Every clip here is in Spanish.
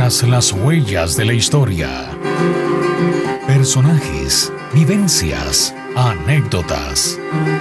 Tras las huellas de la historia. Personajes, vivencias, anécdotas.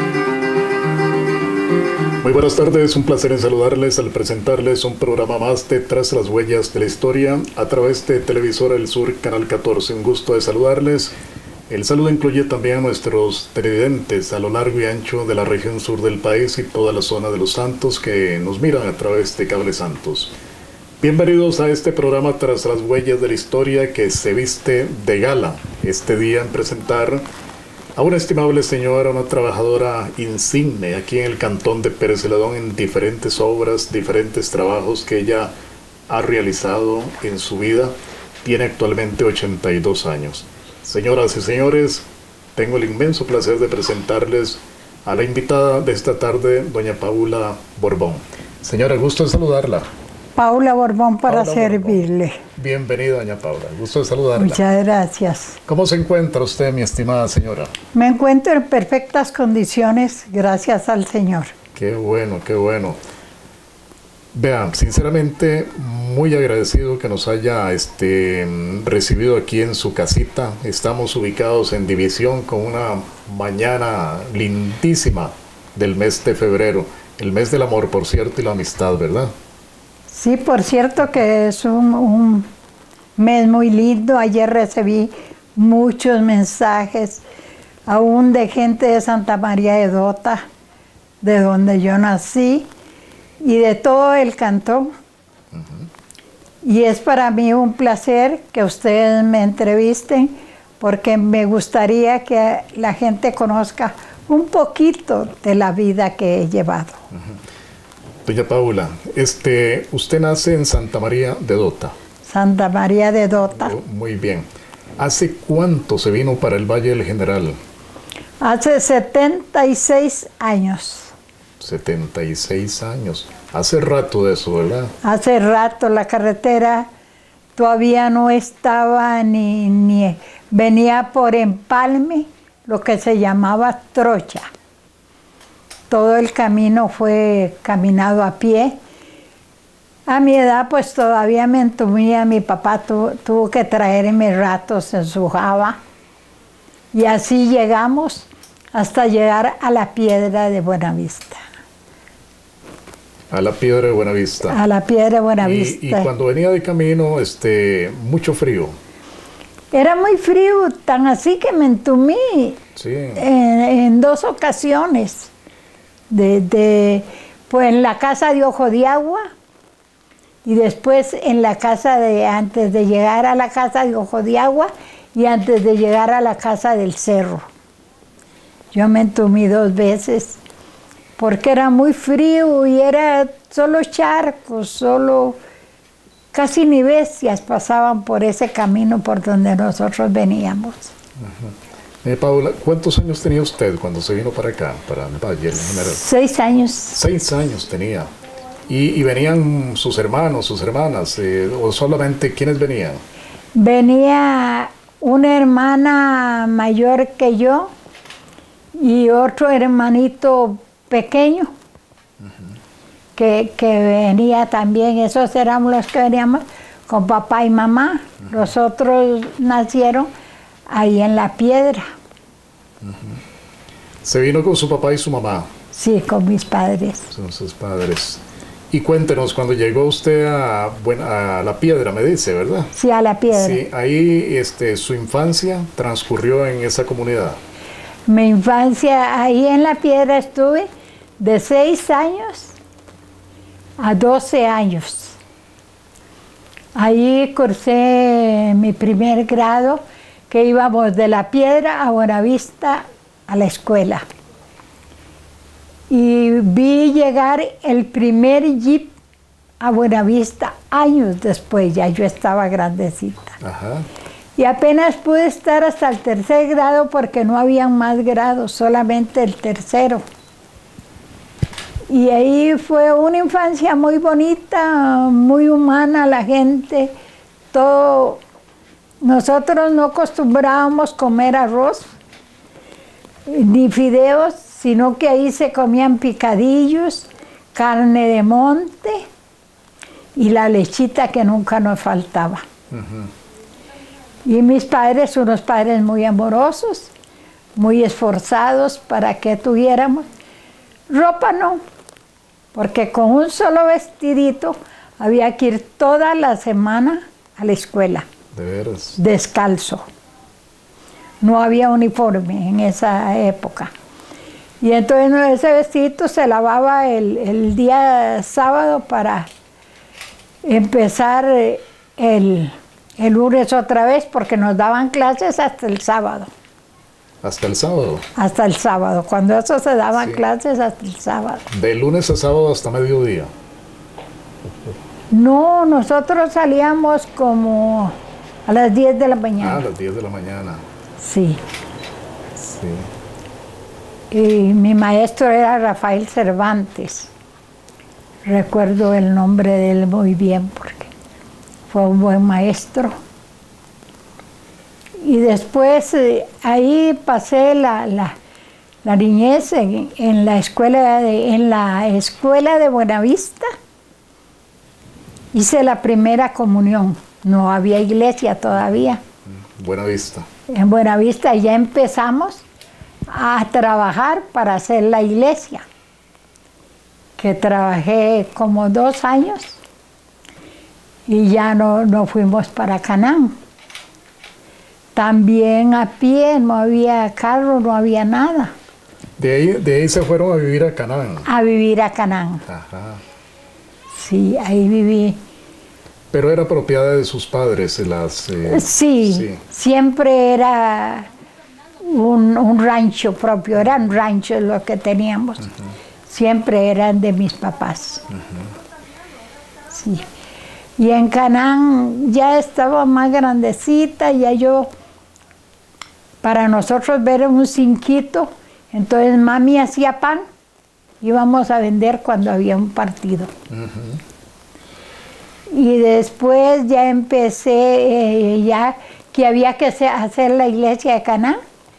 Muy buenas tardes, un placer en saludarles al presentarles un programa más de Tras las huellas de la historia a través de Televisora El Sur, Canal 14. Un gusto de saludarles. El saludo incluye también a nuestros televidentes a lo largo y ancho de la región sur del país y toda la zona de Los Santos que nos miran a través de Cable Santos. Bienvenidos a este programa Tras las huellas de la historia que se viste de gala este día en presentar a una estimable señora, una trabajadora insigne aquí en el cantón de Pérez Celedón en diferentes obras, diferentes trabajos que ella ha realizado en su vida. Tiene actualmente 82 años. Señoras y señores, tengo el inmenso placer de presentarles a la invitada de esta tarde, doña Paula Borbón. Señora, gusto de saludarla. Paula Borbón para servirle. Borbón. Bienvenida, doña Paula. Gusto de saludarla. Muchas gracias. ¿Cómo se encuentra usted, mi estimada señora? Me encuentro en perfectas condiciones, gracias al Señor. Qué bueno, qué bueno. Vean, sinceramente, muy agradecido que nos haya recibido aquí en su casita. Estamos ubicados en División con una mañana lindísima del mes de febrero. El mes del amor, por cierto, y la amistad, ¿verdad? Sí, por cierto que es un mes muy lindo. Ayer recibí muchos mensajes, aún de gente de Santa María de Dota, de donde yo nací, y de todo el cantón. Y es para mí un placer que ustedes me entrevisten, porque me gustaría que la gente conozca un poquito de la vida que he llevado. Doña Paula, usted nace en Santa María de Dota. Santa María de Dota. Muy bien. ¿Hace cuánto se vino para el Valle del General? Hace 76 años. 76 años. Hace rato de eso, ¿verdad? Hace rato. La carretera todavía no estaba ni venía por empalme, lo que se llamaba trocha. Todo el camino fue caminado a pie. A mi edad, pues todavía me entumía. Mi papá tuvo que traerme ratos en su java. Y así llegamos hasta llegar a la Piedra de Buenavista. A la Piedra de Buenavista. A la Piedra de Buenavista. Y cuando venía de camino, mucho frío. Era muy frío, tan así que me entumí. Sí. En 2 ocasiones. Pues en la casa de Ojo de Agua y después en la casa antes de llegar a la casa de Ojo de Agua y antes de llegar a la casa del Cerro. Yo me entumí 2 veces porque era muy frío y era solo charcos, casi ni bestias pasaban por ese camino por donde nosotros veníamos. Paula, ¿cuántos años tenía usted cuando se vino para acá, para el Valle del General? 6 años. 6 años tenía. ¿Y venían sus hermanos, sus hermanas, o solamente quiénes venían? Venía una hermana mayor que yo y otro hermanito pequeño que venía también. Esos éramos los que veníamos con papá y mamá. Los otros nacieron ahí en la Piedra. ¿Se vino con su papá y su mamá? Sí, con mis padres. Son sus padres. Y cuéntenos, cuando llegó usted a la Piedra, me dice, ¿verdad? Sí, a la Piedra. Sí, ahí su infancia transcurrió en esa comunidad. Mi infancia ahí en la Piedra estuve de 6 años a 12 años. Ahí cursé mi primer grado, que íbamos de la Piedra a Buenavista a la escuela. Y vi llegar el primer jeep a Buenavista años después, ya yo estaba grandecita. Ajá. Y apenas pude estar hasta el 3er grado porque no había más grados, solamente el 3er. Y ahí fue una infancia muy bonita, muy humana la gente, todo. Nosotros no acostumbrábamos comer arroz ni fideos, sino que ahí se comían picadillos, carne de monte y la lechita que nunca nos faltaba. Y mis padres, unos padres muy amorosos, muy esforzados para que tuviéramos. Ropa no, porque con un solo vestidito había que ir toda la semana a la escuela. De veras. Descalzo. No había uniforme en esa época. Y entonces ese vestidito se lavaba el día sábado para empezar el lunes otra vez, porque nos daban clases hasta el sábado. ¿Hasta el sábado? Hasta el sábado. Cuando eso se daban clases hasta el sábado. ¿De lunes a sábado hasta mediodía? No, nosotros salíamos como a las 10 de la mañana. Ah, a las 10 de la mañana. Sí. Sí. Y mi maestro era Rafael Cervantes. Recuerdo el nombre de él muy bien porque fue un buen maestro. Y después ahí pasé la niñez en la escuela de Buenavista. Hice la primera comunión. No había iglesia todavía. Buenavista. En Buenavista ya empezamos a trabajar para hacer la iglesia, que trabajé como 2 años y ya no fuimos para Canaán. También a pie, no había carro, no había nada. De ahí se fueron a vivir a Canaán. A vivir a Canaán. Ajá. Sí, ahí viví. Pero era propiedad de sus padres sí, siempre era un rancho propio, eran ranchos los que teníamos. Siempre eran de mis papás. Sí. Y en Canaán ya estaba más grandecita, ya yo, para nosotros ver un cinquito, entonces mami hacía pan, íbamos a vender cuando había un partido. Y después ya empecé, ya que había que hacer la iglesia de Canaán.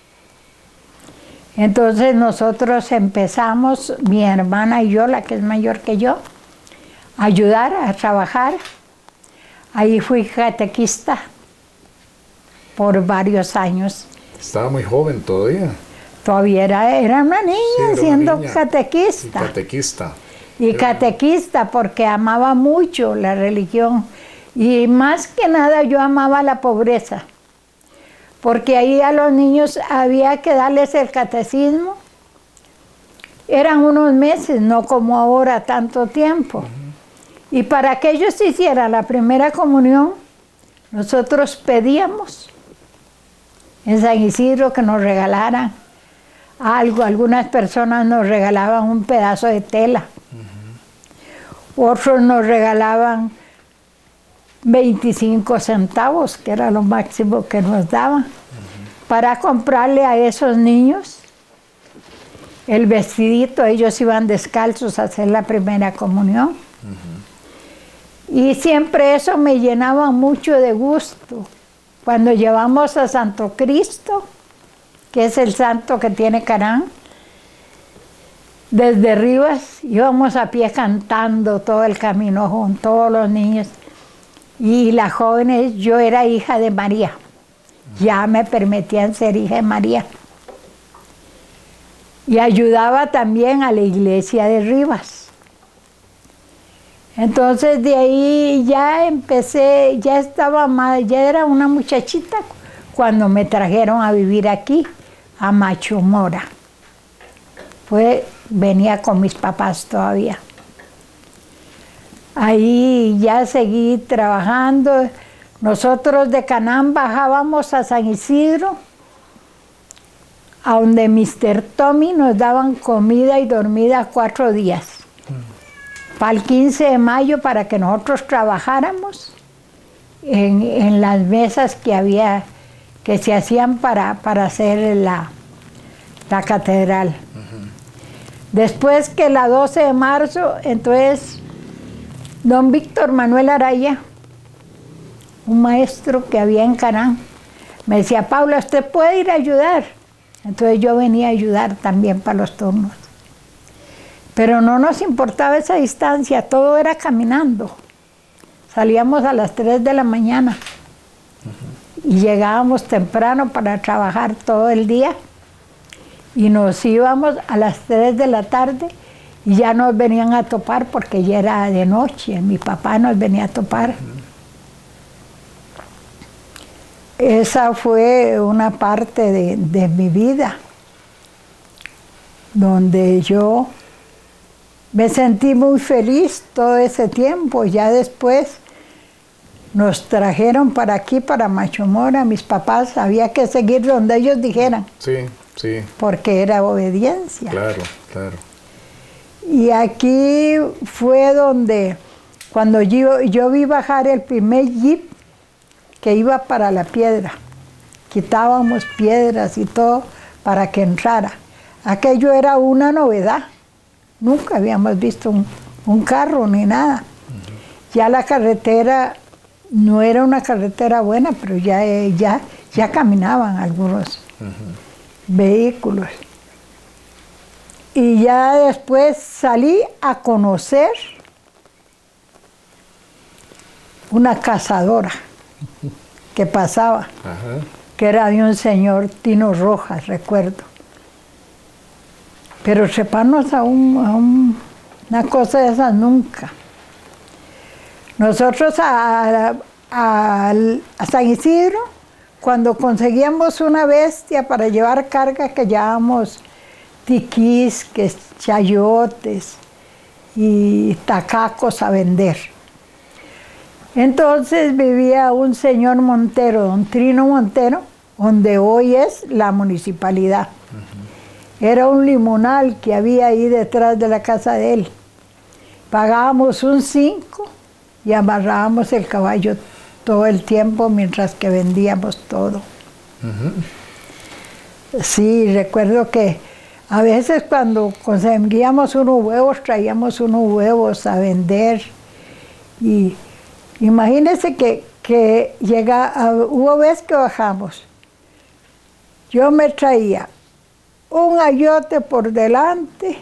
Entonces nosotros empezamos, mi hermana y yo, la que es mayor que yo, a ayudar a trabajar. Ahí fui catequista por varios años. Estaba muy joven todavía. Todavía era una niña, Sí, era siendo una niña. catequista. Y catequista. Y catequista porque amaba mucho la religión. Y más que nada yo amaba la pobreza. Porque ahí a los niños había que darles el catecismo. Eran unos meses, no como ahora tanto tiempo. Y para que ellos hicieran la primera comunión, nosotros pedíamos en San Isidro que nos regalaran algo. Algunas personas nos regalaban un pedazo de tela. Otros nos regalaban 25 centavos, que era lo máximo que nos daban, para comprarle a esos niños el vestidito. Ellos iban descalzos a hacer la primera comunión. Y siempre eso me llenaba mucho de gusto. Cuando llevamos a Santo Cristo, que es el santo que tiene Canaán, desde Rivas íbamos a pie cantando todo el camino con todos los niños. Y las jóvenes, yo era hija de María. Ya me permitían ser hija de María. Y ayudaba también a la iglesia de Rivas. Entonces de ahí ya empecé, ya era una muchachita cuando me trajeron a vivir aquí, a Macho Mora. Venía con mis papás todavía. Ahí ya seguí trabajando. Nosotros de Canaán bajábamos a San Isidro, a donde Mr. Tommy nos daban comida y dormida 4 días. Para el 15 de mayo, para que nosotros trabajáramos en las mesas que se hacían para hacer la catedral. Después que la 12 de marzo, entonces don Víctor Manuel Araya, un maestro que había en Canaán, me decía: Paula, ¿usted puede ir a ayudar? Entonces yo venía a ayudar también para los turnos. Pero no nos importaba esa distancia, todo era caminando. salíamos a las 3 de la mañana y llegábamos temprano para trabajar todo el día y nos íbamos a las 3 de la tarde y ya nos venían a topar porque ya era de noche, mi papá nos venía a topar. Esa fue una parte de mi vida donde yo me sentí muy feliz todo ese tiempo. Ya después nos trajeron para aquí, para Machomora. Mis papás, había que seguir donde ellos dijeran. Sí, sí. Porque era obediencia. Claro, claro. Y aquí fue donde, cuando yo vi bajar el primer jeep que iba para la piedra, quitábamos piedras y todo para que entrara. Aquello era una novedad. Nunca habíamos visto un carro ni nada. Ya la carretera no era una carretera buena, pero ya caminaban algunos vehículos. Y ya después salí a conocer una cazadora que pasaba, que era de un señor Tino Rojas, recuerdo. Pero treparnos a una cosa de esas nunca. Nosotros a San Isidro, cuando conseguíamos una bestia para llevar carga, que llevábamos tiquisques, chayotes y tacacos a vender. Entonces vivía un señor Montero, don Trino Montero, donde hoy es la municipalidad. Era un limonal que había ahí detrás de la casa de él. Pagábamos un 5 y amarrábamos el caballo todo el tiempo mientras que vendíamos todo. Sí, recuerdo que a veces cuando conseguíamos unos huevos, traíamos unos huevos a vender. Y imagínense que hubo vez que bajamos. Yo me traía un ayote por delante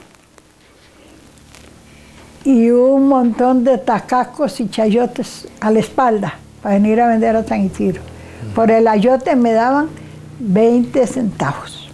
y un montón de tacacos y chayotes a la espalda para venir a vender a San Isidro. Por el ayote me daban 20 centavos.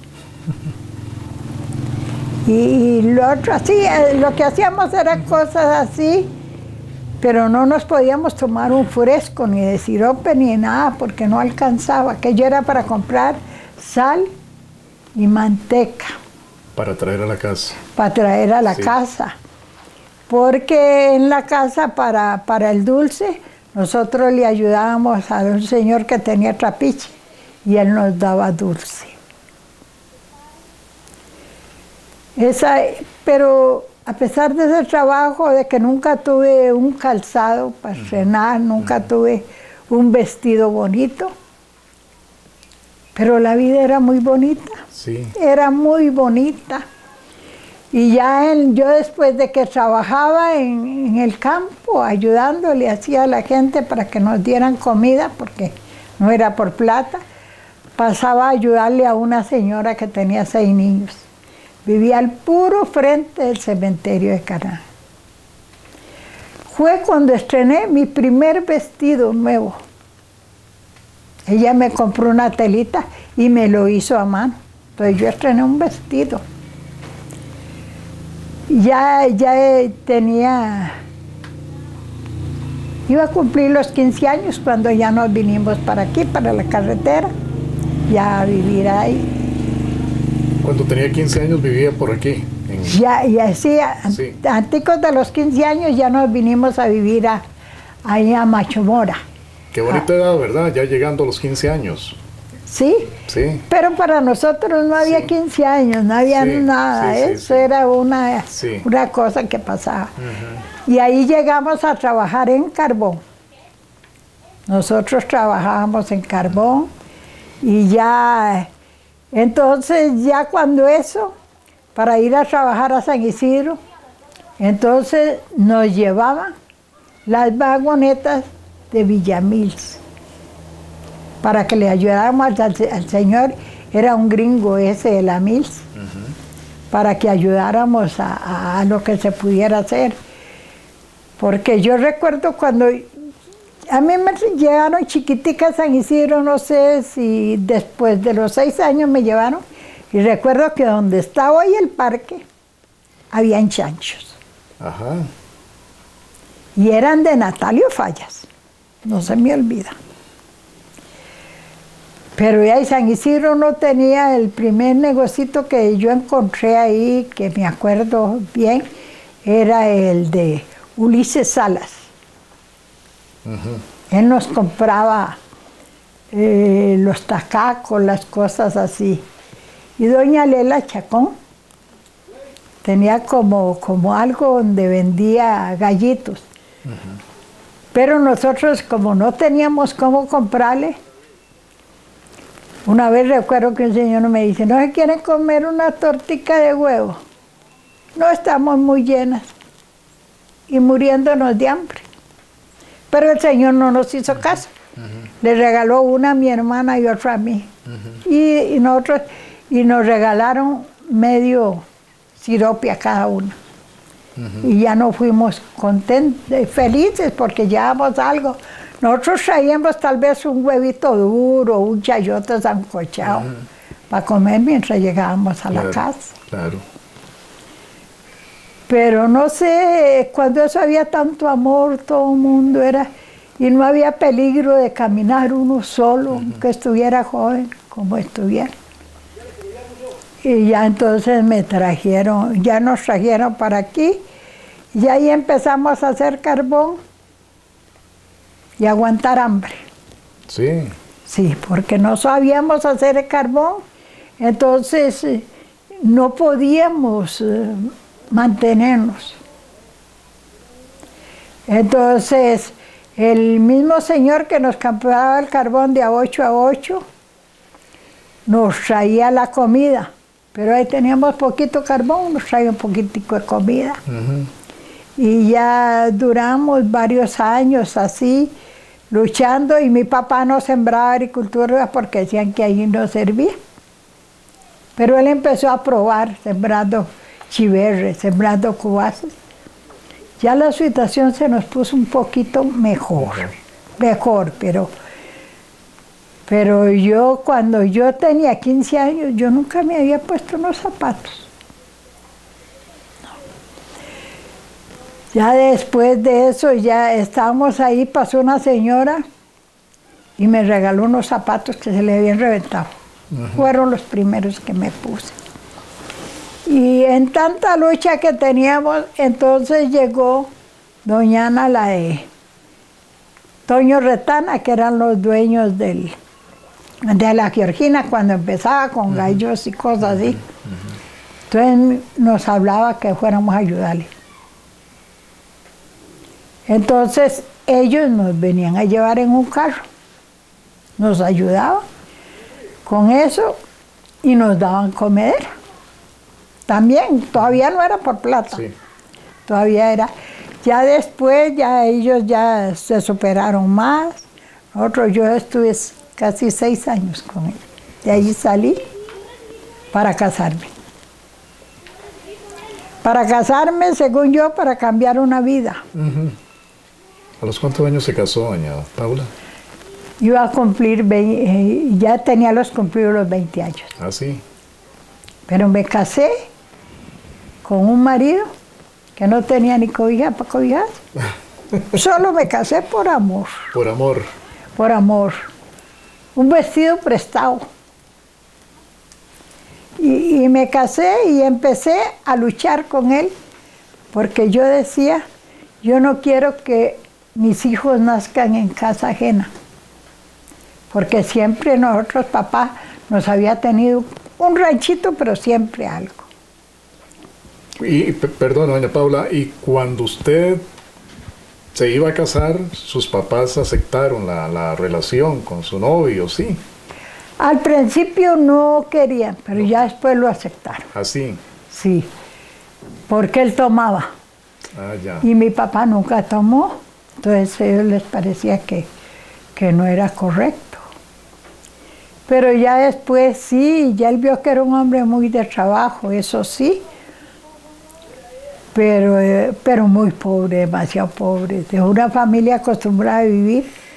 Y lo otro así, lo que hacíamos eran cosas así, pero no nos podíamos tomar un fresco ni de sirope ni nada porque no alcanzaba. Aquello era para comprar sal y manteca. Para traer a la casa. Para traer a la casa. Porque en la casa para el dulce nosotros le ayudábamos a un señor que tenía trapiche y él nos daba dulce. Pero a pesar de ese trabajo, de que nunca tuve un calzado para estrenar, nunca tuve un vestido bonito, pero la vida era muy bonita. Sí. Era muy bonita. Y ya yo después de que trabajaba en el campo, ayudándole así a la gente para que nos dieran comida, porque no era por plata, pasaba a ayudarle a una señora que tenía 6 niños. Vivía al puro frente del cementerio de Caná. Fue cuando estrené mi primer vestido nuevo. Ella me compró una telita y me lo hizo a mano. Entonces yo estrené un vestido. Ya iba a cumplir los 15 años cuando ya nos vinimos para aquí, para la carretera, ya a vivir ahí. Cuando tenía 15 años vivía por aquí. Sí. Antes de los 15 años ya nos vinimos a vivir ahí a Machomora. Qué bonita edad, ¿verdad? Ya llegando a los 15 años. Sí, pero para nosotros no había 15 años, no había nada, eso era una cosa que pasaba. Y ahí llegamos a trabajar en carbón. Nosotros trabajábamos en carbón y ya, entonces ya cuando eso, para ir a trabajar a San Isidro, entonces nos llevaban las vagonetas de Villamils, para que le ayudáramos al señor, era un gringo ese de la Mills, para que ayudáramos a lo que se pudiera hacer. Porque yo recuerdo cuando A mí me llevaron chiquitica a San Isidro, no sé si después de los 6 años me llevaron. Y recuerdo que donde está hoy el parque, habían chanchos. Ajá. Y eran de Natalio Fallas, no se me olvida. Pero ya en San Isidro no tenía el primer negocito que yo encontré ahí, que me acuerdo bien, era el de Ulises Salas. Él nos compraba los tacacos, las cosas así. Y doña Lela Chacón tenía como algo donde vendía gallitos. Pero nosotros, como no teníamos cómo comprarle, una vez recuerdo que el señor me dice, ¿no se quieren comer una tortica de huevo? No, estamos muy llenas y muriéndonos de hambre. Pero el señor no nos hizo caso. Le regaló una a mi hermana y otra a mí. Y nos regalaron medio sirope a cada uno. Y ya no fuimos contentos, felices porque llevábamos algo. Nosotros traíamos tal vez un huevito duro, un chayote sancochado para comer mientras llegábamos a la casa. Claro. Pero no sé, cuando eso había tanto amor, todo el mundo era, y no había peligro de caminar uno solo, que estuviera joven, como estuviera. Y ya entonces ya nos trajeron para aquí, y ahí empezamos a hacer carbón y aguantar hambre. Sí. Sí, porque no sabíamos hacer el carbón, entonces no podíamos mantenernos. Entonces, el mismo señor que nos compraba el carbón de a 8 a 8, nos traía la comida, pero ahí teníamos poquito carbón, nos traía un poquitico de comida. Y ya duramos varios años así, luchando, y mi papá no sembraba agricultura porque decían que ahí no servía. Pero él empezó a probar, sembrando chiverres, sembrando cubazos. Ya la situación se nos puso un poquito mejor, pero yo cuando yo tenía 15 años, yo nunca me había puesto unos zapatos. Ya después de eso, ya estábamos ahí, pasó una señora y me regaló unos zapatos que se le habían reventado. Fueron los primeros que me puse. Y en tanta lucha que teníamos, entonces llegó doña Ana, la de Toño Retana, que eran los dueños de la Georgina, cuando empezaba con gallos y cosas así. Entonces nos hablaba que fuéramos a ayudarle. Entonces ellos nos venían a llevar en un carro, nos ayudaban con eso y nos daban comedera. También, todavía no era por plata, todavía era. Ya después, ya ellos ya se superaron más. Yo estuve casi 6 años con ellos. De ahí salí para casarme. Para casarme, según yo, para cambiar una vida. ¿A los cuántos años se casó, doña Paula? Iba a cumplir, ya tenía cumplidos los 20 años. Ah, sí. Pero me casé con un marido que no tenía ni cobija para cobijar. Solo me casé por amor. Por amor. Por amor. Un vestido prestado. Y me casé y empecé a luchar con él, porque yo decía, yo no quiero que mis hijos nazcan en casa ajena, porque siempre nosotros, papá, nos había tenido un ranchito, pero siempre algo. Y, perdón, doña Paula, y cuando usted se iba a casar, sus papás aceptaron la relación con su novio, ¿sí? Al principio no querían, pero ya después lo aceptaron. ¿Así? Sí, porque él tomaba. Ah, ya. Y mi papá nunca tomó, entonces a ellos les parecía que no era correcto. Pero ya después sí, ya él vio que era un hombre muy de trabajo, eso sí, pero muy pobre, demasiado pobre, de una familia acostumbrada a vivir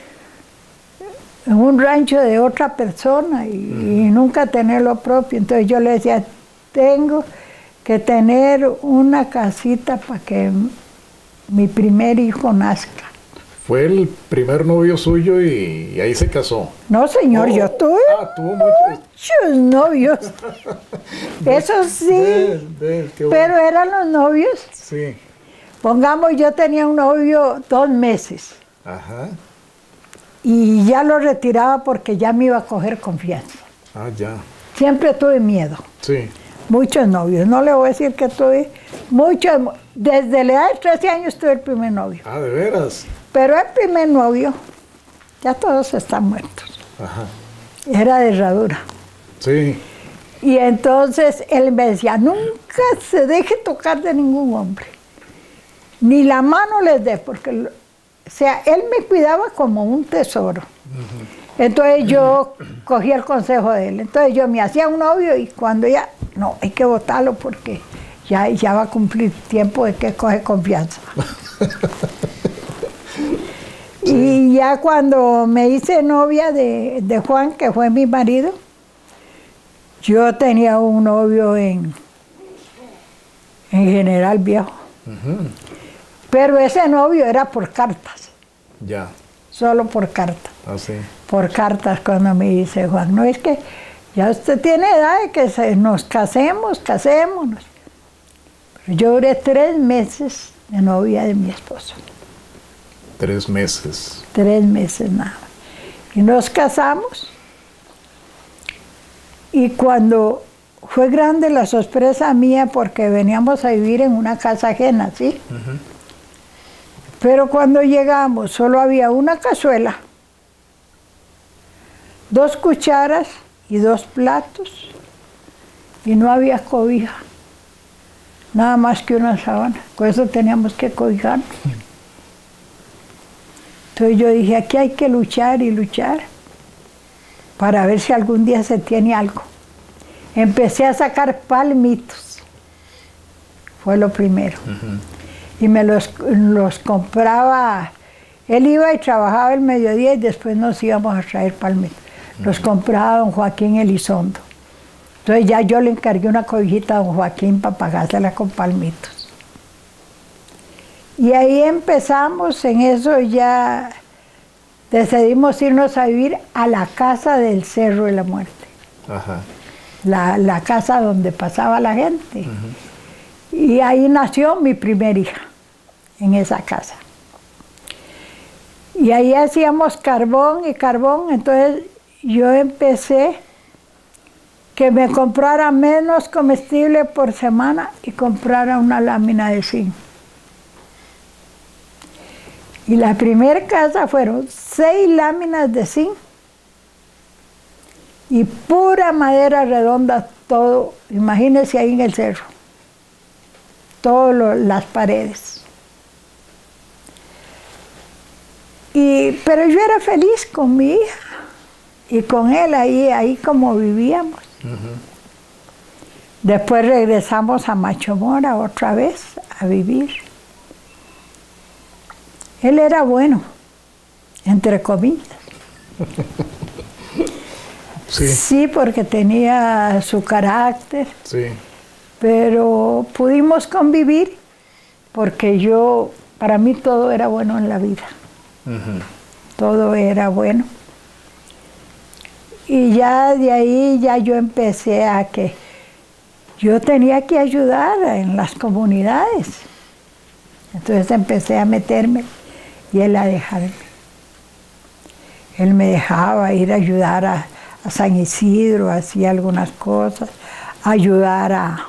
en un rancho de otra persona y nunca tener lo propio. Entonces yo le decía, tengo que tener una casita para que mi primer hijo nazca. Fue el primer novio suyo y ahí se casó. No, señor, yo tuve tuvo muchos novios. Eso sí, qué bueno. pero eran los novios. Sí. Pongamos, yo tenía un novio 2 meses. Ajá. Y ya lo retiraba porque ya me iba a coger confianza. Ah, ya. Siempre tuve miedo. Sí. Muchos novios. No le voy a decir que tuve muchos. Desde la edad de 13 años tuve el primer novio. Ah, ¿de veras? Pero el primer novio, ya todos están muertos. Ajá. Era de herradura. Sí. Y entonces él me decía, nunca se deje tocar de ningún hombre. Ni la mano les dé, porque, o sea, él me cuidaba como un tesoro. Entonces yo cogí el consejo de él. Entonces yo me hacía un novio y cuando ya, no, hay que botarlo porque ya va a cumplir tiempo de que coge confianza. Y ya cuando me hice novia de Juan, que fue mi marido, yo tenía un novio en General Viejo. Pero ese novio era por cartas. Ya. Solo por cartas. Ah, sí. Por cartas cuando me dice Juan, no es que ya usted tiene edad de que nos casémonos. Pero yo duré 3 meses de novia de mi esposo. 3 meses. 3 meses nada más. Y nos casamos. Y cuando fue grande la sorpresa mía porque veníamos a vivir en una casa ajena, ¿sí? Pero cuando llegamos solo había una cazuela, 2 cucharas y 2 platos. Y no había cobija. Nada más que una sábana. Con eso teníamos que cobijarnos. Entonces yo dije, aquí hay que luchar y luchar para ver si algún día se tiene algo. Empecé a sacar palmitos. Fue lo primero. Y me los compraba. Él iba y trabajaba el mediodía y después nos íbamos a traer palmitos. Los compraba don Joaquín Elizondo. Entonces ya yo le encargué una cobijita a don Joaquín para pagársela con palmitos. Y ahí empezamos, en eso ya decidimos irnos a vivir a la casa del Cerro de la Muerte. Ajá. La casa donde pasaba la gente. Y ahí nació mi primer hija, en esa casa. Y ahí hacíamos carbón, entonces yo empecé que me comprara menos comestible por semana y comprara una lámina de zinc. Y la primera casa fueron 6 láminas de zinc y pura madera redonda, todo, imagínense ahí en el cerro, todas las paredes. Pero yo era feliz con mi hija y con él ahí como vivíamos. Después regresamos a Macho Mora otra vez a vivir. Él era bueno, entre comillas. Sí. Sí, porque tenía su carácter. Sí. Pero pudimos convivir porque para mí todo era bueno en la vida. Todo era bueno. Y ya de ahí ya yo empecé a que yo tenía que ayudar en las comunidades. Entonces empecé a meterme y él a dejarme. Él me dejaba ir a ayudar a San Isidro, hacía algunas cosas, ayudar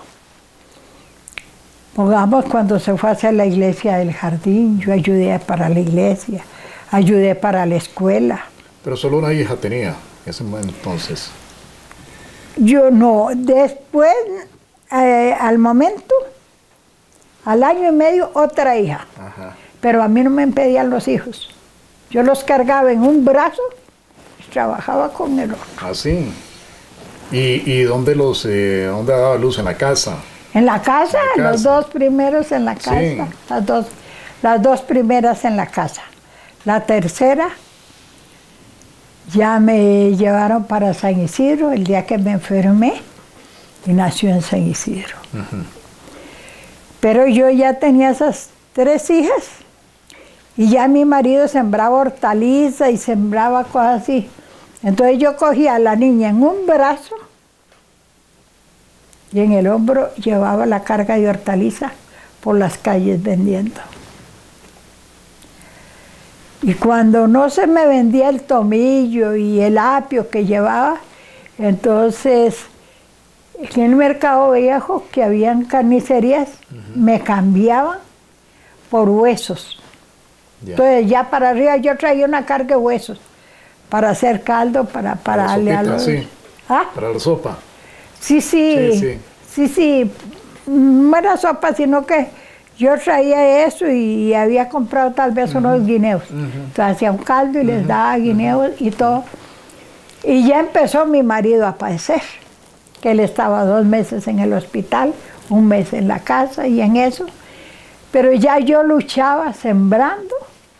pongamos cuando se fue a hacer la iglesia del jardín, yo ayudé para la iglesia, ayudé para la escuela. Pero solo una hija tenía ese entonces. Yo no, después, al momento, al año y medio, otra hija. Ajá. Pero a mí no me impedían los hijos. Yo los cargaba en un brazo y trabajaba con el otro. Ah, sí. ¿Y dónde dónde daba luz? ¿En la casa? En la casa, En la casa. los 2 primeros en la casa. Sí. Las dos primeras en la casa. La tercera, ya me llevaron para San Isidro el día que me enfermé y nació en San Isidro. Pero yo ya tenía esas 3 hijas y ya mi marido sembraba hortaliza y sembraba cosas así. Entonces yo cogía a la niña en un brazo y en el hombro llevaba la carga de hortaliza por las calles vendiendo. Y cuando no se me vendía el tomillo y el apio que llevaba, entonces en el mercado viejo que habían carnicerías, me cambiaban por huesos. Entonces ya para arriba yo traía una carga de huesos para hacer caldo, para darle a los... Sí. ¿Ah? Para la sopa. Sí. No era sopa, sino que yo traía eso y había comprado tal vez unos guineos. Entonces hacía un caldo y les daba guineos y todo. Y ya empezó mi marido a padecer, que él estaba 2 meses en el hospital, 1 mes en la casa y en eso. Pero ya yo luchaba sembrando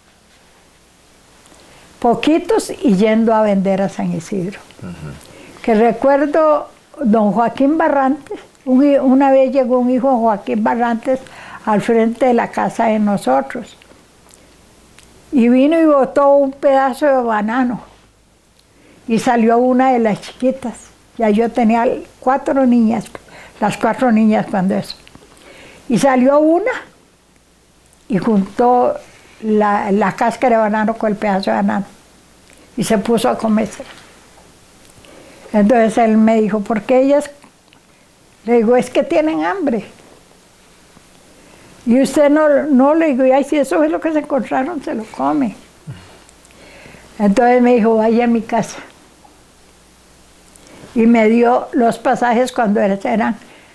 poquitos y yendo a vender a San Isidro. Que recuerdo don Joaquín Barrantes, una vez llegó un hijo de Joaquín Barrantes al frente de la casa de nosotros y vino y botó un pedazo de banano y salió una de las chiquitas. Ya yo tenía 4 niñas, las 4 niñas cuando eso. Y salió una y juntó la cáscara de banano con el pedazo de banano y se puso a comerse. Entonces él me dijo, ¿por qué ellas? Le digo, es que tienen hambre. Y usted no le digo, ay, si eso es lo que se encontraron, se lo come. Entonces me dijo, vaya a mi casa. Y me dio los pasajes cuando eran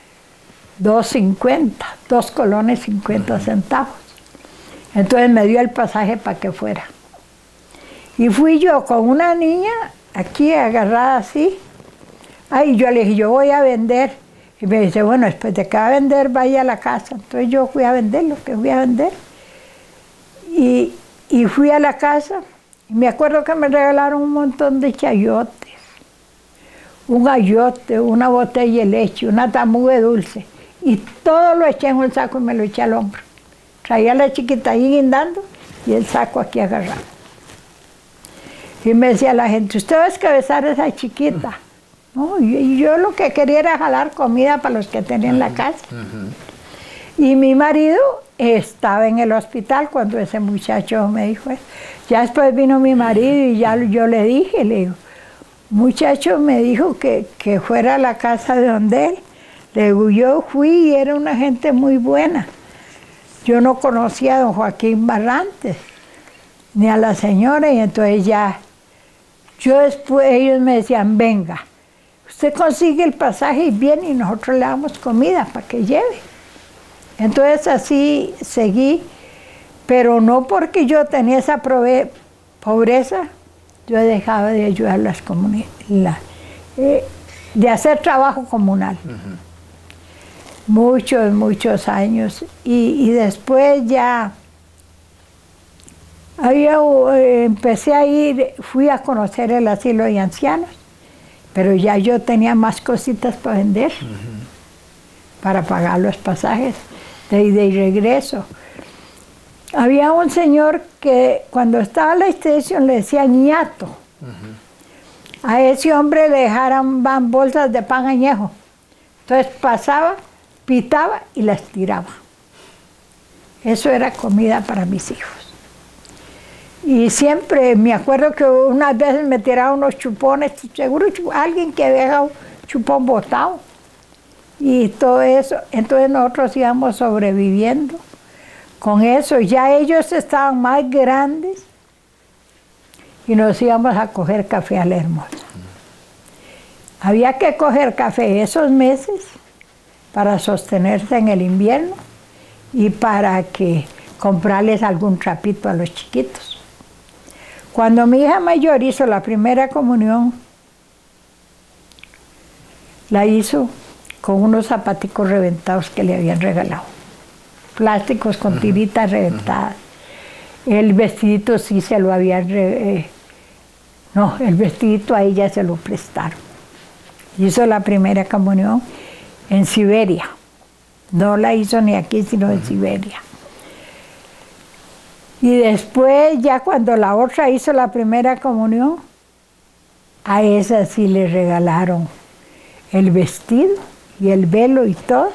2.50, 2 colones 50 centavos. Entonces me dio el pasaje para que fuera. Y fui yo con una niña aquí agarrada así. Ay, yo le dije, yo voy a vender. Y me dice, bueno, después de que va a vender, vaya a la casa. Entonces yo fui a vender lo que fui a vender. Y fui a la casa. Y me acuerdo que me regalaron un montón de chayotes. Un ayote, una botella de leche, una tamuga dulce. Y todo lo eché en un saco y me lo eché al hombro. Traía a la chiquita ahí guindando y el saco aquí agarrado. Y me decía la gente, usted va a descabezar a esa chiquita. No, y yo lo que quería era jalar comida para los que tenían en la casa. Y mi marido estaba en el hospital cuando ese muchacho me dijo eso. Ya después vino mi marido y ya yo le dije, le digo, muchacho me dijo que fuera a la casa de donde él. Le digo, yo fui y era una gente muy buena. Yo no conocía a don Joaquín Barrantes, ni a la señora, y entonces ya, yo después, ellos me decían, venga, usted consigue el pasaje y viene y nosotros le damos comida para que lleve. Entonces así seguí, pero no porque yo tenía esa pobreza, yo dejaba de ayudar a las comunidades, de hacer trabajo comunal. Muchos años. Y después ya empecé a ir, fui a conocer el asilo de ancianos, pero ya yo tenía más cositas para vender, para pagar los pasajes de ida y regreso. Había un señor que cuando estaba en la extensión le decía ñato. A ese hombre le dejaran bolsas de pan añejo. Entonces pasaba, pitaba y las tiraba. Eso era comida para mis hijos. Y siempre me acuerdo que unas veces me tiraba unos chupones, seguro alguien que había dejado chupón botado. Y todo eso, entonces nosotros íbamos sobreviviendo con eso. Ya ellos estaban más grandes y nos íbamos a coger café a la Hermosa. Había que coger café esos meses para sostenerse en el invierno y para comprarles algún trapito a los chiquitos. Cuando mi hija mayor hizo la primera comunión, la hizo con unos zapaticos reventados que le habían regalado. Plásticos con tiritas reventadas. El vestidito sí se lo habían No, el vestidito a ella se lo prestaron. Hizo la primera comunión en Siberia. No la hizo ni aquí, sino en Siberia. Y después, ya cuando la otra hizo la primera comunión, a esa sí le regalaron el vestido y el velo y todo.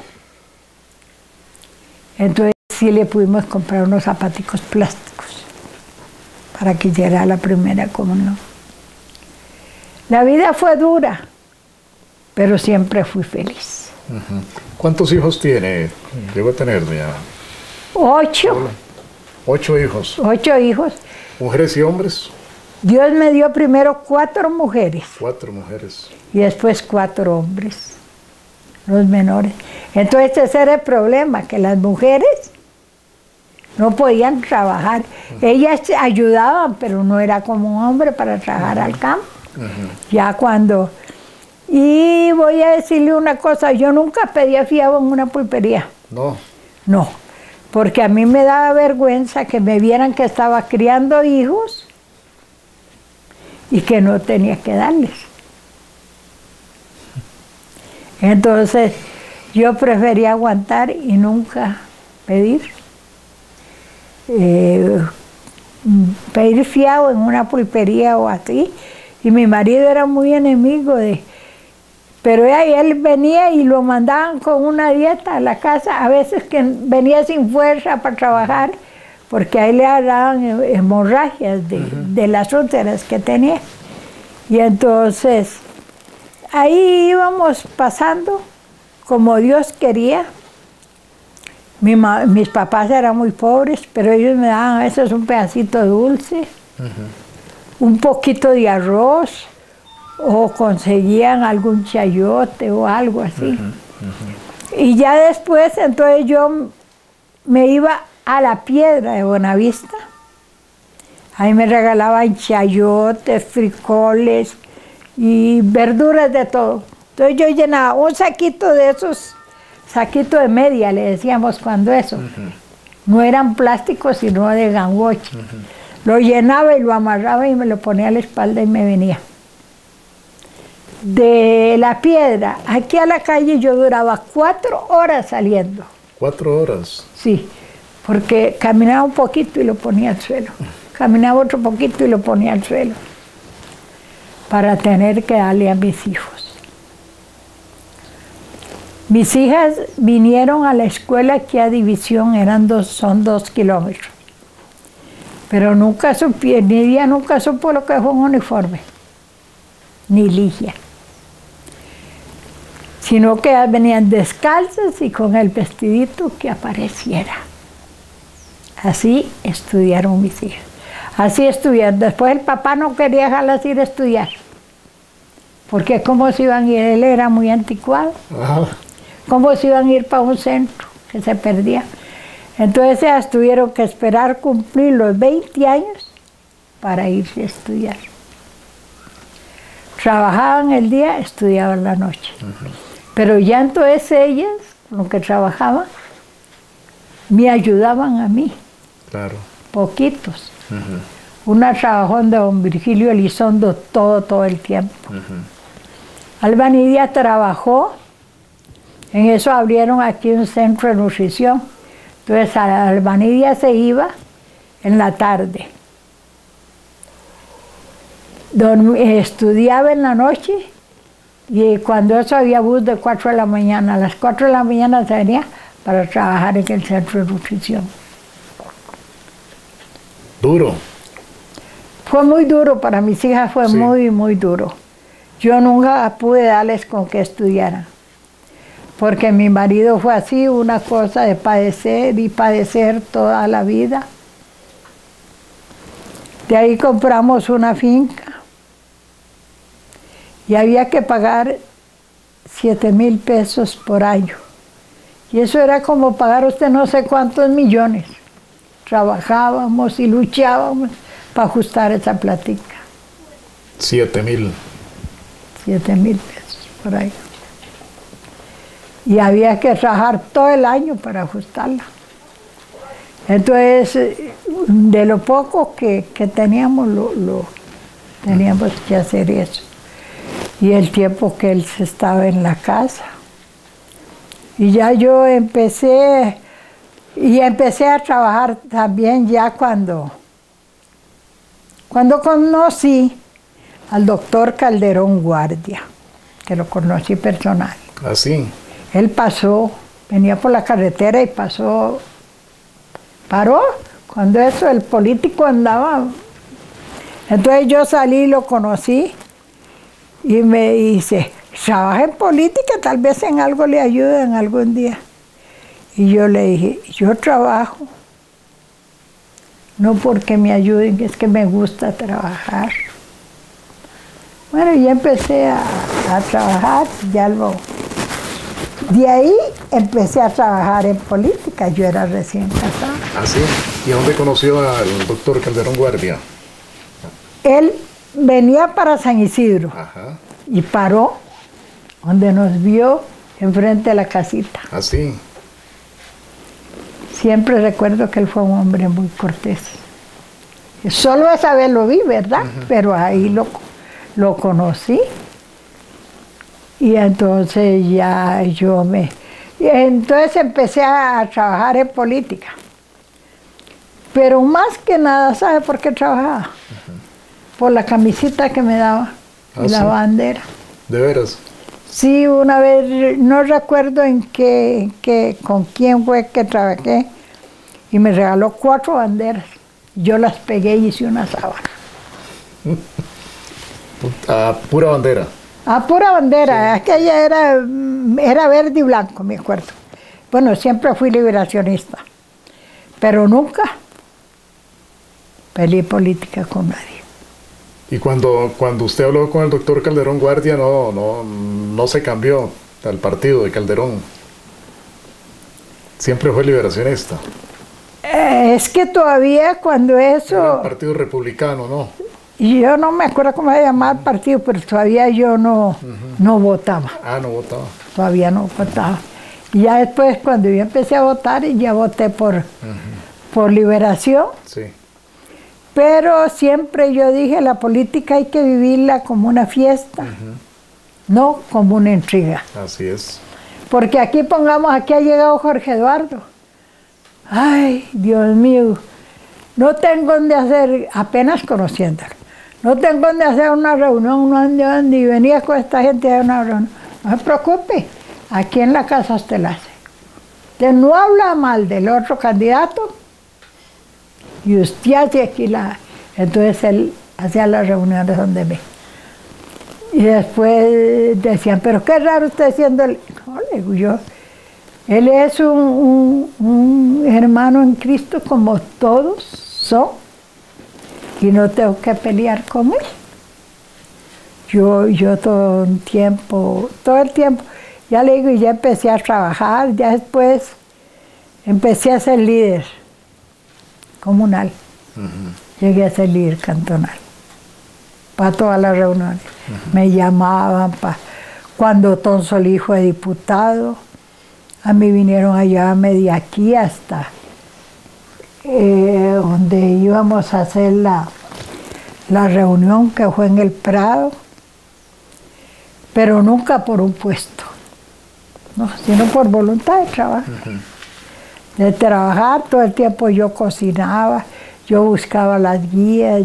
Entonces sí le pudimos comprar unos zapaticos plásticos para que hiciera la primera comunión. La vida fue dura, pero siempre fui feliz. ¿Cuántos hijos tiene? Llegó a tener ya. 8. Hola. 8 hijos. 8 hijos. ¿Mujeres y hombres? Dios me dio primero 4 mujeres. 4 mujeres. Y después 4 hombres, los menores. Entonces ese era el problema, que las mujeres no podían trabajar. Ellas ayudaban, pero no era como un hombre para trabajar al campo. Ya cuando... Y voy a decirle una cosa, yo nunca pedía fiado en una pulpería. No. No, porque a mí me daba vergüenza que me vieran que estaba criando hijos y que no tenía que darles. Entonces, yo prefería aguantar y nunca pedir. Pedir fiado en una pulpería o así. Y mi marido era muy enemigo de... Pero él venía y lo mandaban con una dieta a la casa, a veces que venía sin fuerza para trabajar, porque ahí le daban hemorragias de las úlceras que tenía. Y entonces, ahí íbamos pasando como Dios quería. Mis papás eran muy pobres, pero ellos me daban a veces un pedacito de dulce, un poquito de arroz, o conseguían algún chayote o algo así. Y ya después, entonces yo me iba a la Piedra de Buenavista. Ahí me regalaban chayotes, frijoles y verduras de todo. Entonces yo llenaba un saquito de esos, saquito de media, le decíamos cuando eso. No eran plásticos, sino de gangoche. Lo llenaba y lo amarraba y me lo ponía a la espalda y me venía. De la Piedra aquí a la calle yo duraba 4 horas saliendo. 4 horas. Sí, porque caminaba un poquito y lo ponía al suelo. Caminaba otro poquito y lo ponía al suelo. Para tener que darle a mis hijos. Mis hijas vinieron a la escuela aquí a División, son 2 kilómetros. Pero nunca supe, ni ella nunca supo lo que fue un uniforme. Ni Ligia. Sino que venían descalzas y con el vestidito que apareciera. Así estudiaron mis hijas. Así estudiaron. Después el papá no quería dejarlas ir a estudiar. Porque cómo se iban a ir, él era muy anticuado. Cómo se iban a ir para un centro que se perdía. Entonces ellas tuvieron que esperar cumplir los 20 años para irse a estudiar. Trabajaban el día, estudiaban la noche. Pero ya entonces ellas, lo que trabajaban, me ayudaban a mí. Claro. Poquitos. Una trabajó en don Virgilio Elizondo todo el tiempo. Alba Nidia trabajó, en eso abrieron aquí un centro de nutrición. Entonces Alba Nidia se iba en la tarde. Estudiaba en la noche y cuando eso había bus de 4 de la mañana, a las 4 de la mañana se venía para trabajar en el centro de nutrición. Duro. Fue muy duro para mis hijas, fue muy duro. Yo nunca pude darles con que estudiaran, porque mi marido fue así, una cosa de padecer y padecer toda la vida. De ahí compramos una finca y había que pagar 7,000 pesos por año. Y eso era como pagar usted no sé cuántos millones. Trabajábamos y luchábamos para ajustar esa plática. 7,000. 7,000 pesos por ahí. Y había que trabajar todo el año para ajustarla. Entonces, de lo poco que teníamos, teníamos que hacer eso. Y el tiempo que él estaba en la casa. Y ya yo empecé a trabajar también ya cuando conocí al doctor Calderón Guardia, que lo conocí personal. ¿Ah, sí? Él venía por la carretera y paró, cuando el político andaba. Entonces yo salí y lo conocí y me dice, trabaja en política, tal vez en algo le ayuden algún día. Y yo le dije, yo trabajo, no porque me ayuden, es que me gusta trabajar. Bueno, y empecé a trabajar, de ahí empecé a trabajar en política, yo era recién casada. ¿Ah, sí? ¿Y a dónde conoció al doctor Calderón Guardia? Él venía para San Isidro. Ajá. Y paró donde nos vio enfrente de la casita. ¿Ah, sí? Siempre recuerdo que él fue un hombre muy cortés. Solo esa vez lo vi, ¿verdad? Pero ahí lo conocí. Y entonces entonces empecé a trabajar en política. Pero más que nada, ¿sabe por qué trabajaba? Por la camisita que me daba y la bandera. ¿De veras? Sí, una vez, no recuerdo con quién fue que trabajé, y me regaló 4 banderas. Yo las pegué y hice una sábana. ¿A pura bandera? A pura bandera, sí. Aquella era verde y blanco, me acuerdo. Bueno, siempre fui liberacionista, pero nunca peleé política con nadie. Y cuando usted habló con el doctor Calderón Guardia, no se cambió al partido de Calderón. Siempre fue liberacionista. Es que todavía cuando eso... Era el Partido Republicano, ¿no? Yo no me acuerdo cómo se llamaba el partido, pero todavía yo no votaba. Ah, no votaba. Todavía no votaba. Y ya después, cuando yo empecé a votar, ya voté por liberación. Sí. Pero siempre yo dije, la política hay que vivirla como una fiesta, no como una intriga. Así es. Porque aquí ha llegado Jorge Eduardo. Ay, Dios mío, no tengo dónde hacer, apenas conociéndolo, no tengo dónde hacer una reunión, y venía con esta gente a una reunión. No se preocupe, aquí en la casa usted la hace. Usted no habla mal del otro candidato, y usted hace aquí entonces él hacía las reuniones donde me. Y después decían, pero qué raro usted siendo él. No, le digo yo, él es un hermano en Cristo como todos son, y no tengo que pelear con él. Yo todo el tiempo, ya le digo, y ya empecé a trabajar, ya después empecé a ser líder comunal. Llegué a ser líder cantonal para todas las reuniones. Me llamaban cuando Tom Solís fue diputado, a mí vinieron a llevarme de aquí hasta donde íbamos a hacer la reunión, que fue en el Prado, pero nunca por un puesto, no, sino por voluntad de trabajar. De trabajar todo el tiempo. Yo cocinaba, yo buscaba las guías,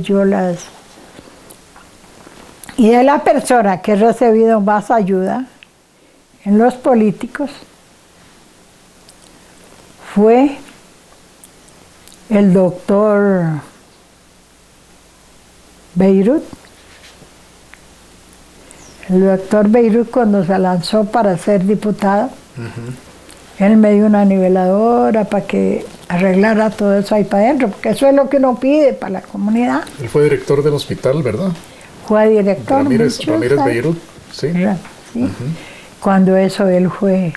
y de la persona que he recibido más ayuda en los políticos fue el doctor Beirut. El doctor Beirut, cuando se lanzó para ser diputado, él me dio una niveladora para que arreglara todo eso ahí para adentro, porque eso es lo que uno pide para la comunidad. Él fue director del hospital, ¿verdad? Fue director. Ramírez Beirut, sí. Sí. Cuando eso él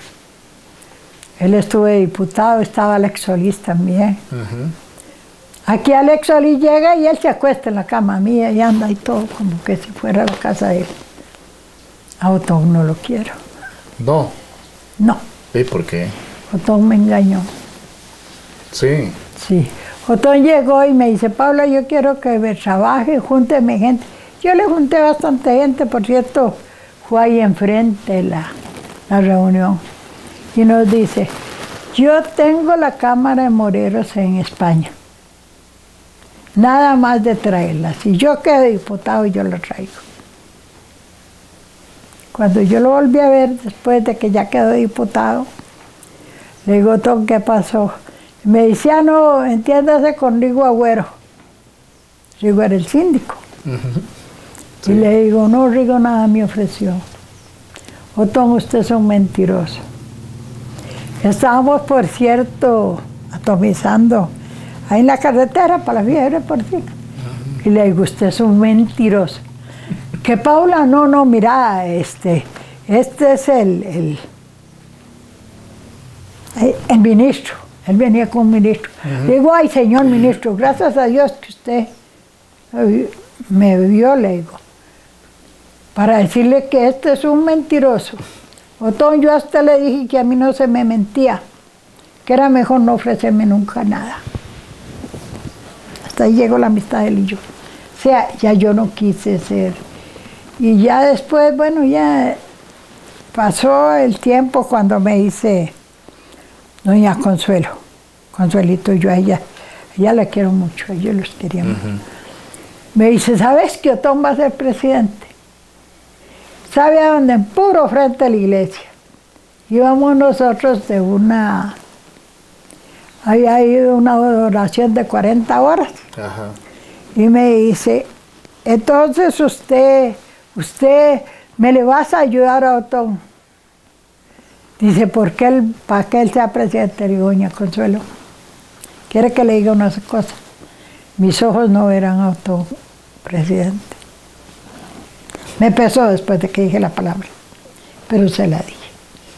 estuvo de diputado, estaba Alex Solís también. Aquí Alex Solís llega y él se acuesta en la cama mía y anda y todo, como que si fuera la casa de él. A Otón no lo quiero. No. No. ¿Y por qué? Otón me engañó. Sí. Sí. Otón llegó y me dice, Paula, yo quiero que me trabaje, júnteme gente. Yo le junté bastante gente, por cierto, fue ahí enfrente la reunión. Y nos dice, yo tengo la Cámara de Moreros en España. Nada más de traerla. Si yo quedo diputado, yo la traigo. Cuando yo lo volví a ver, después de que ya quedó diputado, le digo, Tom, ¿qué pasó? Me decía, no, entiéndase con Rigo Agüero. Rigo era el síndico. Sí. Y le digo, no, Rigo nada me ofreció. Tom, usted es un mentiroso. Estábamos, por cierto, atomizando ahí en la carretera para la fiebre porcina. Y le digo, usted es un mentiroso. Que Paula, no, mira, este es el ministro. Él venía con un ministro. Le digo, ay, señor ministro, gracias a Dios que usted me vio, le digo, para decirle que este es un mentiroso. Otón, yo hasta le dije que a mí no se me mentía, que era mejor no ofrecerme nunca nada. Hasta ahí llegó la amistad de él y yo. O sea, ya yo no quise ser. Y ya después, bueno, ya pasó el tiempo cuando me hice doña Consuelo. Consuelito, yo a ella la quiero mucho, a ellos los quería mucho. Me dice, ¿sabes que Otón va a ser presidente? ¿Sabe a dónde? En puro frente a la iglesia. Íbamos nosotros de había ido una oración de 40 horas. Ajá. Y me dice, entonces usted me le vas a ayudar a Otón. Dice, para que él sea presidente? Le digo, doña Consuelo, quiere que le diga una cosa. Mis ojos no verán a Otón presidente. Me pesó después de que dije la palabra, pero se la dije.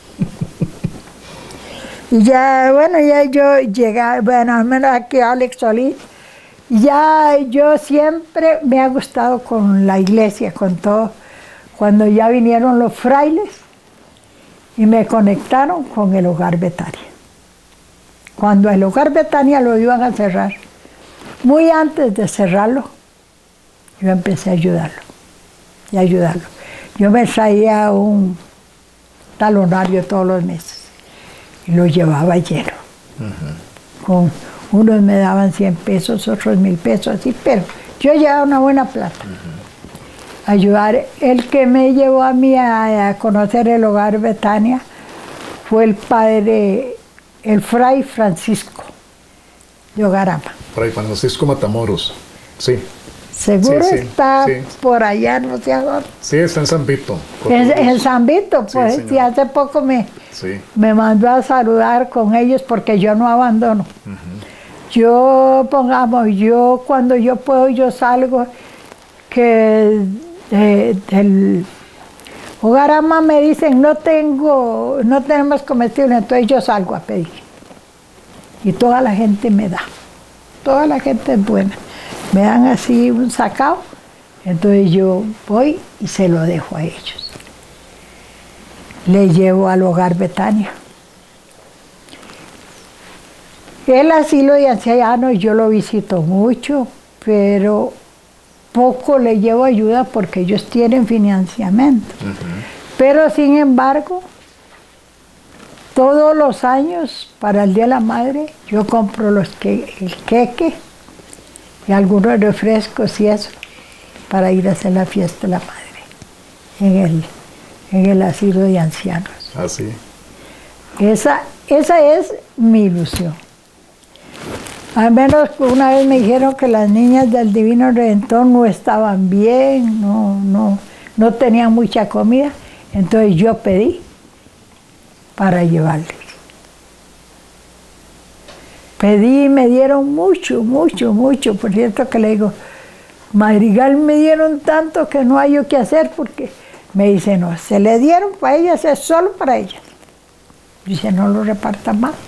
Y ya, bueno, ya yo llegué, bueno, al menos aquí Alex Solís, ya yo siempre me ha gustado con la iglesia, con todo. Cuando ya vinieron los frailes y me conectaron con el Hogar Betania. Cuando el Hogar Betania lo iban a cerrar, muy antes de cerrarlo, yo empecé a ayudarlo. Yo me traía un talonario todos los meses y lo llevaba lleno. Unos me daban 100 pesos, otros 1000 pesos, así, pero yo llevaba una buena plata. Ayudar. El que me llevó a mí a conocer el Hogar Betania fue el fray Francisco de Ogarama. Fray Francisco Matamoros, sí. Seguro sí, está por allá, no sé a dónde. Sí, está en San Vito. En San Vito, pues, sí, hace poco me mandó a saludar con ellos porque yo no abandono. Yo, cuando yo puedo, yo salgo, que del Ogarama me dicen, no tenemos comestible, entonces yo salgo a pedir. Y toda la gente me da, toda la gente es buena. Me dan así un sacao, entonces yo voy y se lo dejo a ellos. Le llevo al Hogar Betania. El asilo de ancianos yo lo visito mucho, pero poco le llevo ayuda porque ellos tienen financiamiento. Pero sin embargo, todos los años, para el Día de la Madre, yo compro el queque y algunos refrescos y eso, para ir a hacer la fiesta de la Madre en el asilo de ancianos. Así. Esa es mi ilusión. Al menos una vez me dijeron que las niñas del Divino Redentor no estaban bien, no tenían mucha comida, entonces yo pedí para llevarles. Pedí y me dieron mucho, por cierto que le digo, Madrigal, me dieron tanto que no hay yo qué hacer, porque me dice, no, se le dieron para ellas, es solo para ellas. Dice, no lo repartan más.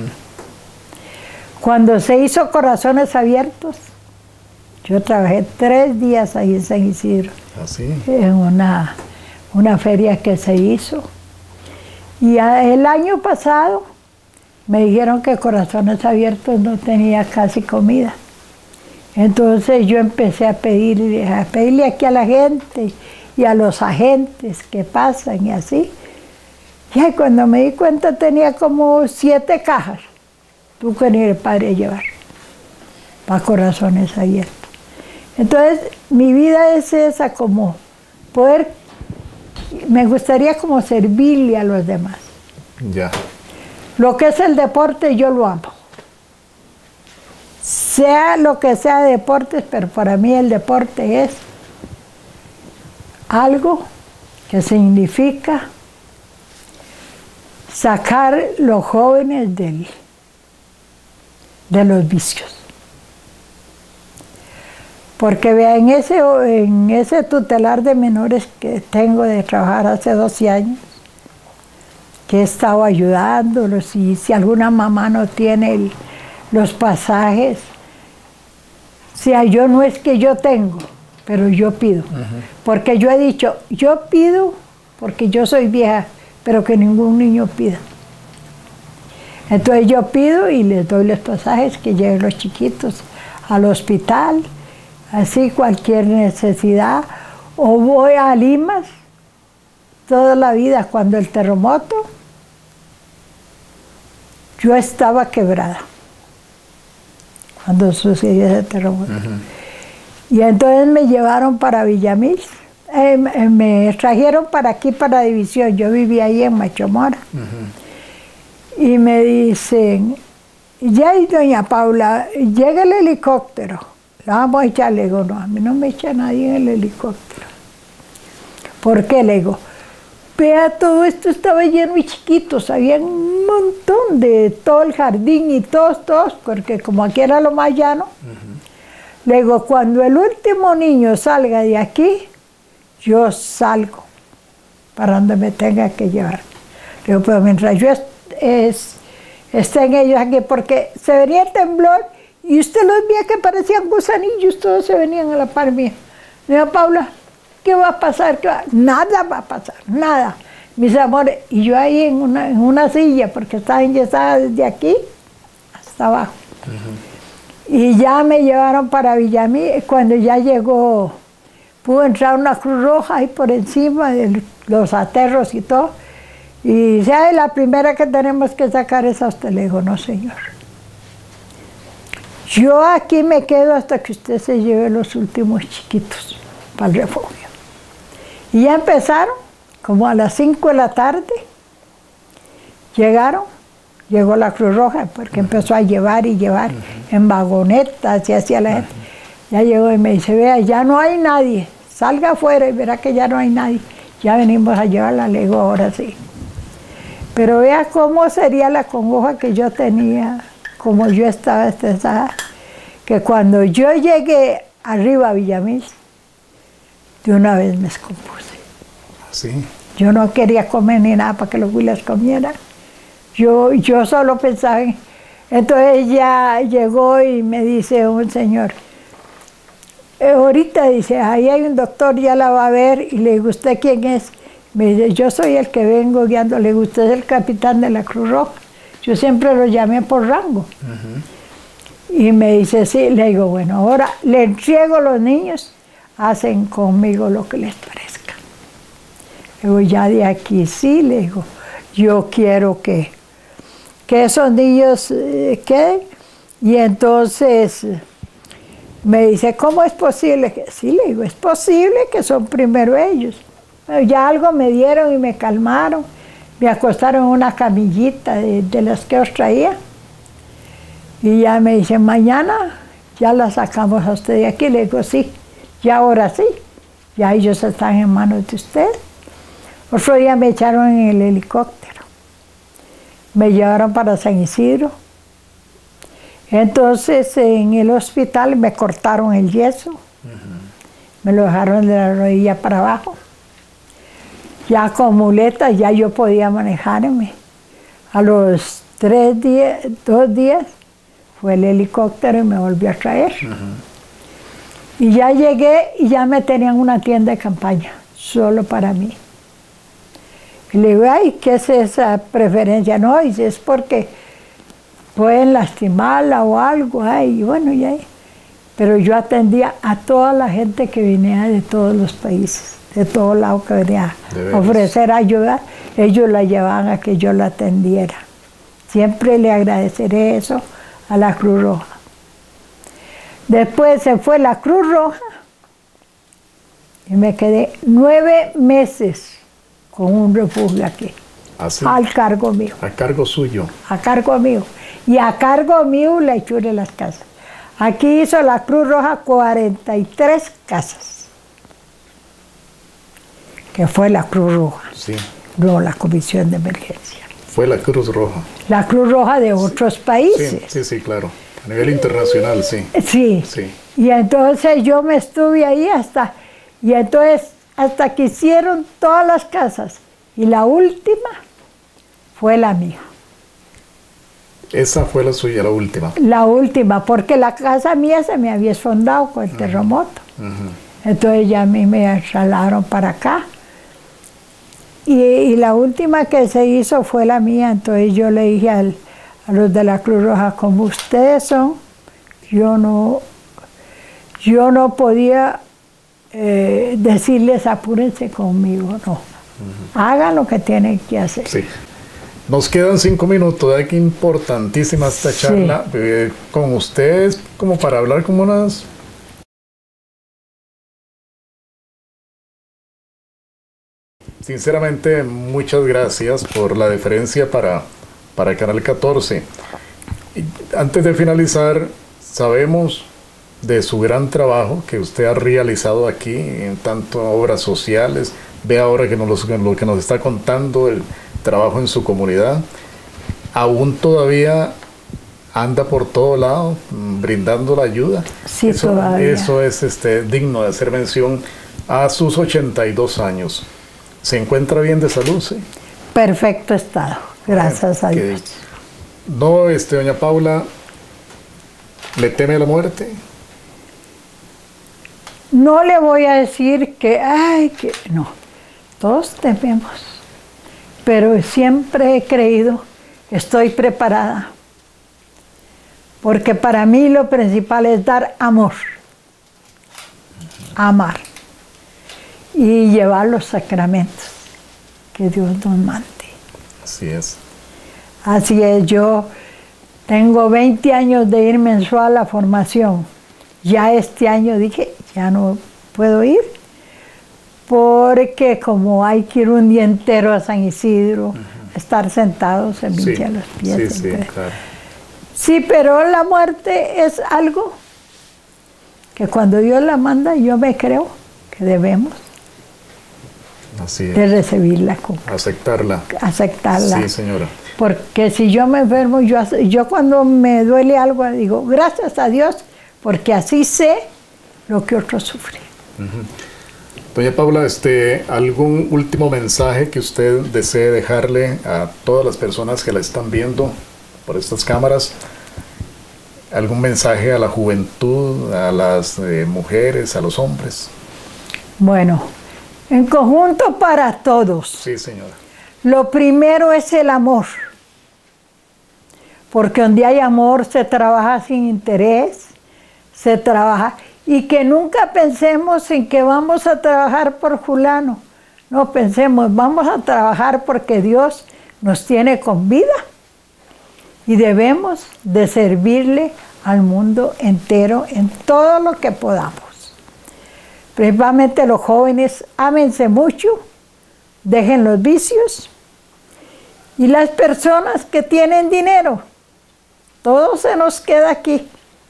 Cuando se hizo Corazones Abiertos, yo trabajé 3 días ahí en San Isidro, en una feria que se hizo. Y el año pasado me dijeron que Corazones Abiertos no tenía casi comida. Entonces yo empecé a pedirle aquí a la gente y a los agentes que pasan y así. Y cuando me di cuenta tenía como 7 cajas. Tú que ni el padre a llevar. Para corazones abiertos. Entonces mi vida es esa, como poder, me gustaría como servirle a los demás. Ya. Lo que es el deporte yo lo amo. Sea lo que sea deportes, pero para mí el deporte es algo que significa sacar los jóvenes de los vicios. Porque vea, en ese tutelar de menores que tengo de trabajar hace 12 años, que he estado ayudándolos, y si alguna mamá no tiene los pasajes, o sea, yo no es que yo tengo, pero yo pido. Porque yo he dicho, yo pido porque yo soy vieja, pero que ningún niño pida. Entonces yo pido y les doy los pasajes que lleven los chiquitos al hospital, así cualquier necesidad. O voy a Limas toda la vida. Cuando el terremoto, yo estaba quebrada cuando sucedió ese terremoto. Y entonces me llevaron para Villamil, me trajeron para aquí, para División. Yo vivía ahí en Machomora. Y me dicen, ya, doña Paula, llega el helicóptero, la vamos a echar. Le digo, no, a mí no me echa nadie en el helicóptero. ¿Por qué? Le digo, vea, todo esto estaba lleno de chiquitos, había un montón de todo el jardín y todos, porque como aquí era lo más llano. Le digo, cuando el último niño salga de aquí, yo salgo para donde me tenga que llevar. Le digo, pero mientras yo estén ellos aquí, porque se venía el temblor y usted los veía que parecían gusanillos, todos se venían a la par mía. Le digo, Paula, ¿qué va a pasar? Nada va a pasar, nada. Mis amores, y yo ahí en una silla, porque estaba enyesada desde aquí hasta abajo. Y ya me llevaron para Villamil. Cuando ya llegó, pudo entrar una Cruz Roja ahí por encima de los aterros y todo. Y ya la primera que tenemos que sacar es a usted. Le digo, no, señor. Yo aquí me quedo hasta que usted se lleve los últimos chiquitos para el refugio. Y ya empezaron, como a las 5 de la tarde, llegó la Cruz Roja, porque empezó a llevar y llevar en vagonetas y hacía la gente. Ya llegó y me dice, vea, ya no hay nadie, salga afuera y verá que ya no hay nadie. Ya venimos a llevarla. Le digo, ahora sí. Pero vea cómo sería la congoja que yo tenía, como yo estaba estresada, que cuando yo llegué arriba a Villamil, de una vez me descompuse. Sí. Yo no quería comer ni nada para que los huilas comieran. Yo solo pensaba en... Entonces ya llegó y me dice un señor, ahorita dice, ahí hay un doctor, ya la va a ver. Y le digo, ¿usted quién es? Me dice, yo soy el que vengo guiando. Le digo, usted es el capitán de la Cruz Roja. Yo siempre lo llamé por rango. Y me dice, sí. Le digo, bueno, ahora le entrego a los niños, hacen conmigo lo que les parezca. Le digo, ya de aquí sí, le digo, yo quiero que esos niños queden. Y entonces me dice, ¿cómo es posible? Sí, le digo, es posible que son primero ellos. Pero ya algo me dieron y me calmaron. Me acostaron en una camillita de las que os traía. Y ya me dice, mañana ya la sacamos a usted de aquí. Le digo, sí, ya ahora sí. Ya ellos están en manos de usted. Otro día me echaron en el helicóptero. Me llevaron para San Isidro. Entonces en el hospital me cortaron el yeso. Me lo dejaron de la rodilla para abajo. Ya con muletas ya yo podía manejarme. A los 2 días fue el helicóptero y me volvió a traer. Y ya llegué y ya me tenían una tienda de campaña, solo para mí. Y le digo, ay, ¿qué es esa preferencia? No, y es porque pueden lastimarla o algo. Ay, bueno, ya. pero yo atendía a toda la gente que venía de todos los países, de todos lados que venía a ofrecer ayuda, ellos la llevaban a que yo la atendiera. Siempre le agradeceré eso a la Cruz Roja. Después se fue la Cruz Roja y me quedé 9 meses con un refugio aquí. ¿Así? Al cargo mío. A cargo suyo. A cargo mío. Y a cargo mío la hechura de las casas. Aquí hizo la Cruz Roja 43 casas. Que fue la Cruz Roja. Sí. No la Comisión de Emergencia. Fue la Cruz Roja. La Cruz Roja de otros países. Sí, claro. A nivel internacional, sí. Sí. Y entonces yo me estuve ahí hasta que hicieron todas las casas. Y la última fue la mía. Esa fue la suya, la última. La última, porque la casa mía se me había esfondado con el terremoto. Entonces ya a mí me trasladaron para acá. Y la última que se hizo fue la mía. Entonces yo le dije a los de la Cruz Roja, como ustedes son, yo no podía decirles apúrense conmigo, no. Hagan lo que tienen que hacer. Sí. Nos quedan 5 minutos, qué importantísima esta charla con ustedes, como para hablar como unas... Sinceramente, muchas gracias por la deferencia para Canal 14. Y antes de finalizar, sabemos de su gran trabajo que usted ha realizado aquí, en tanto obras sociales. Ve ahora que lo que nos está contando, el trabajo en su comunidad. Aún todavía anda por todo lado brindando la ayuda. Sí, todavía. Eso es digno de hacer mención a sus 82 años. ¿Se encuentra bien de salud? Sí. Perfecto estado, gracias a Dios. No, doña Paula, ¿le teme la muerte? No le voy a decir que no, todos tememos, pero siempre he creído, estoy preparada, porque para mí lo principal es dar amor, amar y llevar los sacramentos que Dios nos mande. Así es. Así es, yo tengo 20 años de ir mensual a formación. Ya este año dije, ya no puedo ir, porque como hay que ir un día entero a San Isidro, estar sentados se me hinchan los pies. Sí, claro. Sí, pero la muerte es algo que cuando Dios la manda, yo me creo que debemos de recibirla. Aceptarla. Aceptarla. Sí, señora. Porque si yo me enfermo, yo cuando me duele algo, digo, gracias a Dios, porque así sé lo que otros sufren. Doña Paula, ¿algún último mensaje que usted desee dejarle a todas las personas que la están viendo por estas cámaras? ¿Algún mensaje a la juventud, a las mujeres, a los hombres? Bueno, en conjunto para todos. Sí, señora. Lo primero es el amor, porque donde hay amor se trabaja sin interés, se trabaja, y que nunca pensemos en que vamos a trabajar por fulano, no pensemos, vamos a trabajar porque Dios nos tiene con vida y debemos de servirle al mundo entero en todo lo que podamos. Principalmente los jóvenes, ámense mucho, dejen los vicios. Y las personas que tienen dinero, todo se nos queda aquí.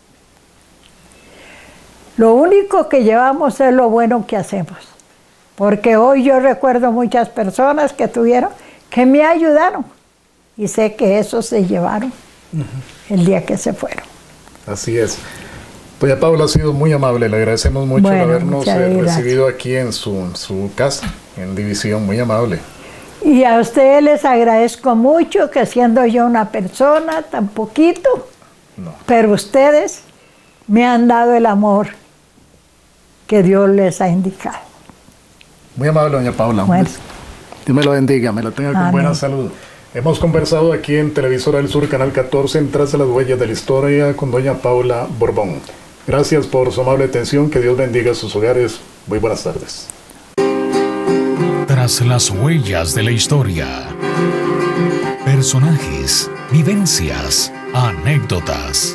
Lo único que llevamos es lo bueno que hacemos. Porque hoy yo recuerdo muchas personas que que me ayudaron. Y sé que eso se llevaron el día que se fueron. Así es. Doña Paula, ha sido muy amable, le agradecemos mucho habernos recibido aquí en su casa, en División, muy amable. Y a ustedes les agradezco mucho que siendo yo una persona tan poquito, pero ustedes me han dado el amor que Dios les ha indicado. Muy amable, doña Paula. Bueno. Dios me lo bendiga, me la tenga con Amén. buena salud. Hemos conversado aquí en Televisora del Sur, Canal 14, en Tras de las Huellas de la Historia, con doña Paula Borbón. Gracias por su amable atención, que Dios bendiga sus hogares. Muy buenas tardes. Tras las huellas de la historia. Personajes, vivencias, anécdotas.